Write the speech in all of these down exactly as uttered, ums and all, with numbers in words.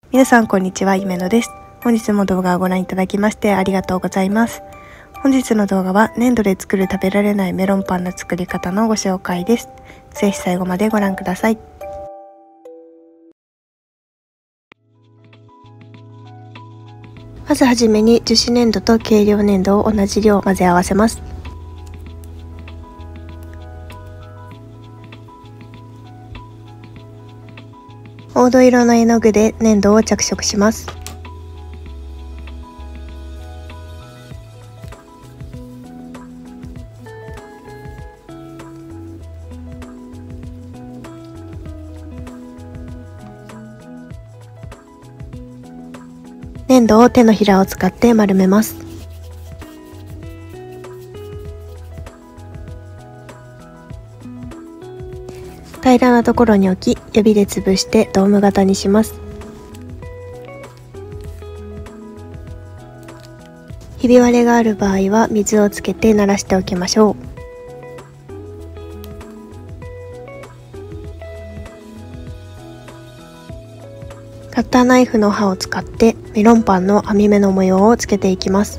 皆さんこんにちは、ゆめのです。本日も動画をご覧いただきましてありがとうございます。本日の動画は粘土で作る食べられないメロンパンの作り方のご紹介です。ぜひ最後までご覧ください。まずはじめに樹脂粘土と軽量粘土を同じ量混ぜ合わせます。黄土色の絵の具で粘土を着色します。粘土を手のひらを使って丸めます。平らなところに置き、指で潰してドーム型にします。ひび割れがある場合は水をつけて慣らしておきましょう。カッターナイフの刃を使ってメロンパンの網目の模様をつけていきます。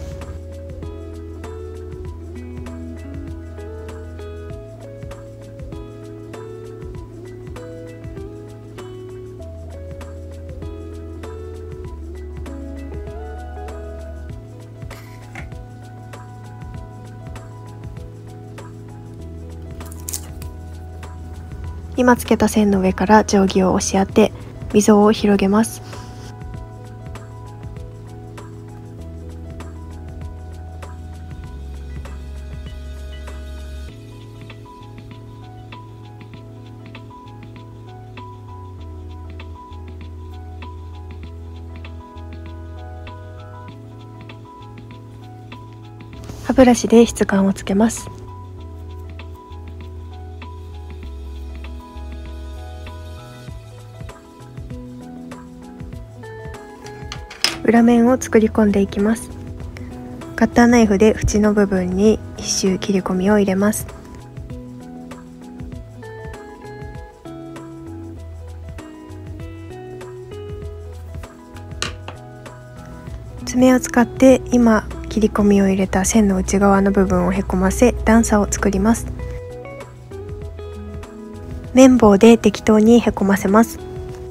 今つけた線の上から定規を押し当て溝を広げます。歯ブラシで質感をつけます。裏面を作り込んでいきます。カッターナイフで縁の部分に一周切り込みを入れます。爪を使って今切り込みを入れた線の内側の部分をへこませ段差を作ります。綿棒で適当にへこませます。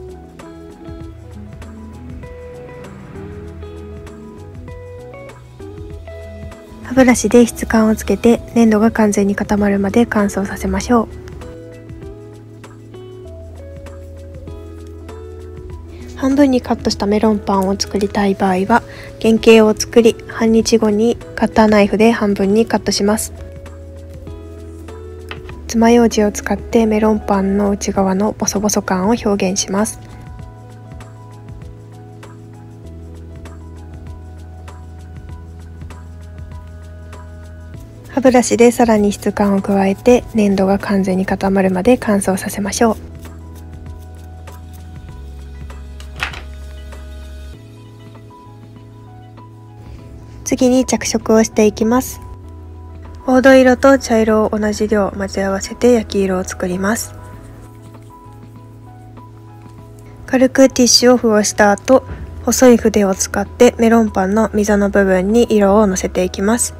歯ブラシで質感をつけて粘土が完全に固まるまで乾燥させましょう。半分にカットしたメロンパンを作りたい場合は原型を作り、半日後にカッターナイフで半分にカットします。爪楊枝を使ってメロンパンの内側のボソボソ感を表現します。歯ブラシでさらに質感を加えて粘土が完全に固まるまで乾燥させましょう。次に着色をしていきます。黄土色と茶色を同じ量混ぜ合わせて焼き色を作ります。軽くティッシュを付をした後、細い筆を使ってメロンパンの溝の部分に色をのせていきます。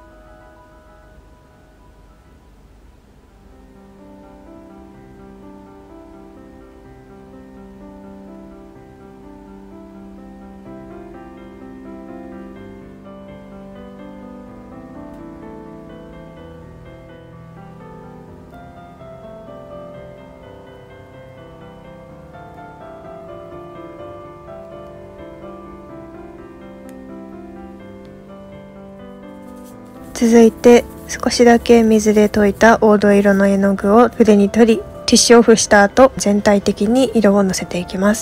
続いて少しだけ水で溶いた黄土色の絵の具を筆に取り、ティッシュを付した後全体的に色をのせていきます。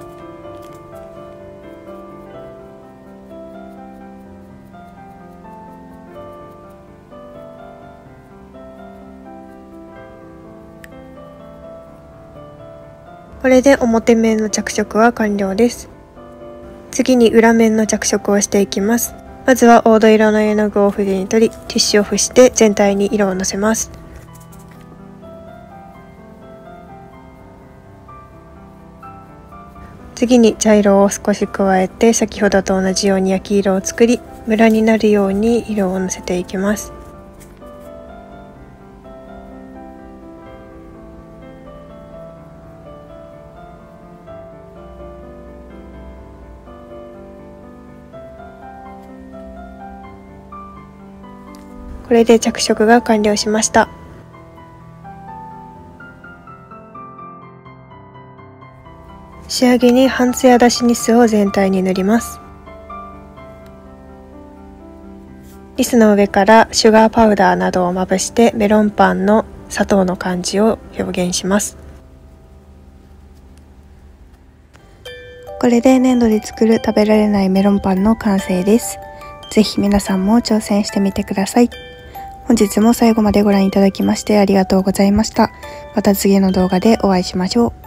これで表面の着色は完了です。次に裏面の着色をしていきます。まずは黄土色の絵の具を筆に取り、ティッシュを付して全体に色をのせます。 次に茶色を少し加えて、先ほどと同じように焼き色を作り、ムラになるように色をのせていきます。これで着色が完了しました。仕上げに半ツヤ出しニスを全体に塗ります。ニスの上からシュガーパウダーなどをまぶしてメロンパンの砂糖の感じを表現します。これで粘土で作る食べられないメロンパンの完成です。ぜひ皆さんも挑戦してみてください。本日も最後までご覧いただきましてありがとうございました。また次の動画でお会いしましょう。